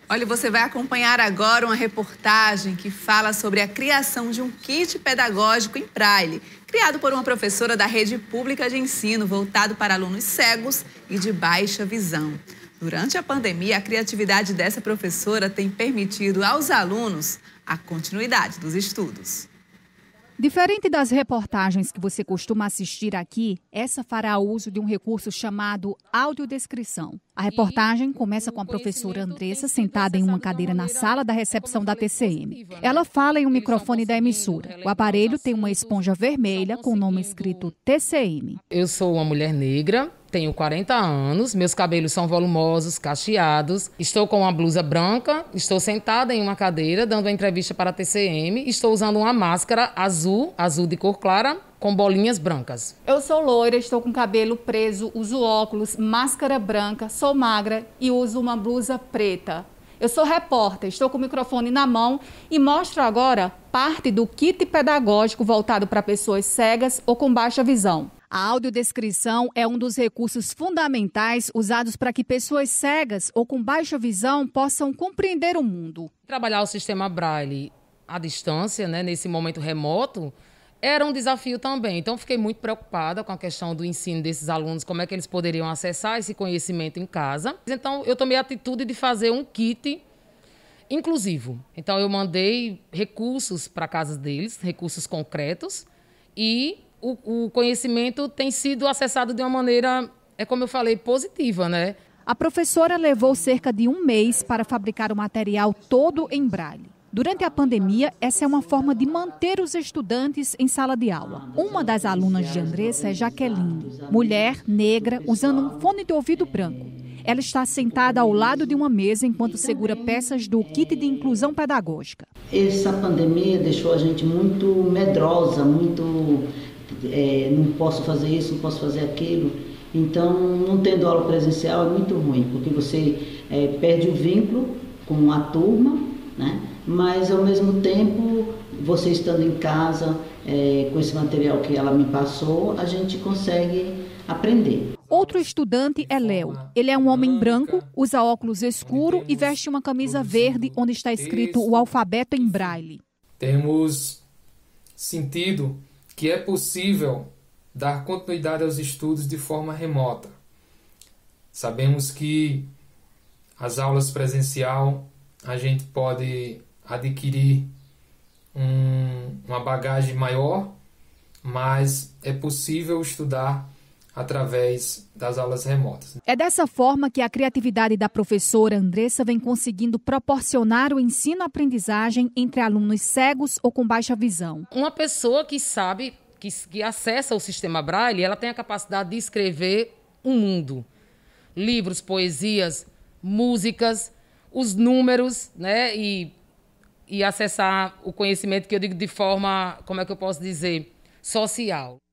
Olha, você vai acompanhar agora uma reportagem que fala sobre a criação de um kit pedagógico em Braille, criado por uma professora da rede pública de ensino, voltado para alunos cegos e de baixa visão. Durante a pandemia, a criatividade dessa professora tem permitido aos alunos a continuidade dos estudos. Diferente das reportagens que você costuma assistir aqui, essa fará uso de um recurso chamado audiodescrição. A reportagem começa com a professora Andressa sentada em uma cadeira na sala da recepção da TCM. Ela fala em um microfone da emissora. O aparelho tem uma esponja vermelha com o nome escrito TCM. Eu sou uma mulher negra. Tenho 40 anos, meus cabelos são volumosos, cacheados, estou com uma blusa branca, estou sentada em uma cadeira dando uma entrevista para a TCM, estou usando uma máscara azul de cor clara, com bolinhas brancas. Eu sou loira, estou com cabelo preso, uso óculos, máscara branca, sou magra e uso uma blusa preta. Eu sou repórter, estou com o microfone na mão e mostro agora parte do kit pedagógico voltado para pessoas cegas ou com baixa visão. A audiodescrição é um dos recursos fundamentais usados para que pessoas cegas ou com baixa visão possam compreender o mundo. Trabalhar o sistema Braille à distância, nesse momento remoto, era um desafio também. Então, fiquei muito preocupada com a questão do ensino desses alunos, como é que eles poderiam acessar esse conhecimento em casa. Então, eu tomei a atitude de fazer um kit inclusivo. Então, eu mandei recursos para a casa deles, recursos concretos, e o conhecimento tem sido acessado de uma maneira, como eu falei, positiva, A professora levou cerca de um mês para fabricar o material todo em Braille. Durante a pandemia, essa é uma forma de manter os estudantes em sala de aula. Uma das alunas de Andressa é Jaqueline, mulher negra usando um fone de ouvido branco. Ela está sentada ao lado de uma mesa enquanto segura peças do kit de inclusão pedagógica. Essa pandemia deixou a gente muito medrosa, não posso fazer isso, não posso fazer aquilo. Então, não tendo aula presencial é muito ruim, porque você perde o vínculo com a turma, mas ao mesmo tempo, você estando em casa, com esse material que ela me passou, a gente consegue aprender. Outro estudante é Léo. Ele é um homem branco, usa óculos escuro e veste uma camisa verde onde está escrito o alfabeto em Braille. Temos sentido que é possível dar continuidade aos estudos de forma remota. Sabemos que as aulas presencial a gente pode adquirir uma bagagem maior, mas é possível estudar através das aulas remotas. É dessa forma que a criatividade da professora Andressa vem conseguindo proporcionar o ensino-aprendizagem entre alunos cegos ou com baixa visão. Uma pessoa que sabe, que acessa o sistema Braille, ela tem a capacidade de escrever um mundo. Livros, poesias, músicas, os números, e acessar o conhecimento que eu digo de forma, como é que eu posso dizer, social.